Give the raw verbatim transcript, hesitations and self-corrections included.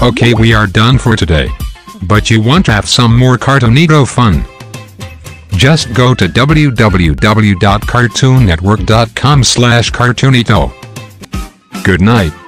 Okay, we are done for today. But you want to have some more Cartoonito fun? Just go to w w w dot cartoon network dot com slash cartoonito. Good night.